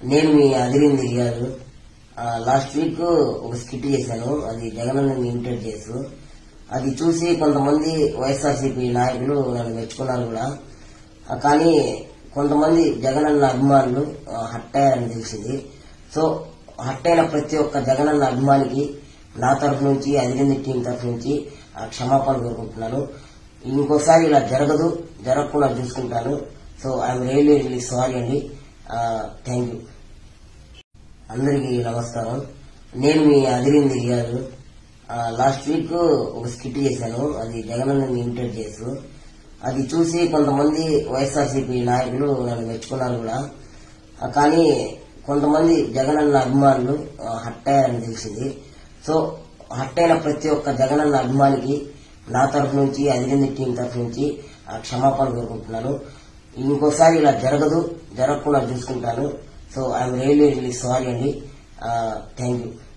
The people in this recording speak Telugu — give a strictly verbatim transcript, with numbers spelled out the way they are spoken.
నేను మీ అదిరింది రియాజు. లాస్ట్ వీక్ ఒక స్కిట్ చేశాను, అది జగనన్న ఇమిటేట్ చేస్తూ. అది చూసి కొంతమంది వైఎస్ఆర్సీపీ నాయకులు నన్ను మెచ్చుకున్నారు కూడా. కానీ కొంతమంది జగనన్న అభిమానులు హట్ అయ్యారని తెలిసింది. సో హట్ అయిన ప్రతి ఒక్క జగనన్న అభిమానికి నా తరఫు నుంచి, అదిరింది టీం తరఫు నుంచి క్షమాపణ కోరుకుంటున్నాను. ఇంకోసారి ఇలా జరగదు, జరగకుండా చూసుకుంటాను. So I'm really really sorry అండి. Thank you. అందరికీ నమస్కారం. నేను మీ అదిరింది రియాజు. లాస్ట్ వీక్ ఒక స్కిట్ చేశాను, అది జగనన్న ఇమిటేట్ చేస్తూ. అది చూసి కొంతమంది వైఎస్ఆర్సీపీ నాయకులు నన్ను మెచ్చుకున్నారు కూడా. కానీ కొంతమంది జగనన్న అభిమానులు హట్ అయ్యారని తెలిసింది. సో హట్ అయిన ప్రతి ఒక్క జగనన్న అభిమానికి నా తరఫు నుంచి, అదిరింది టీం తరఫు నుంచి క్షమాపణ కోరుకుంటున్నాను. ఇంకోసారి ఇలా జరగదు, జరగకుండా చూసుకుంటాను. So I'm really really sorry అండి. Thank you.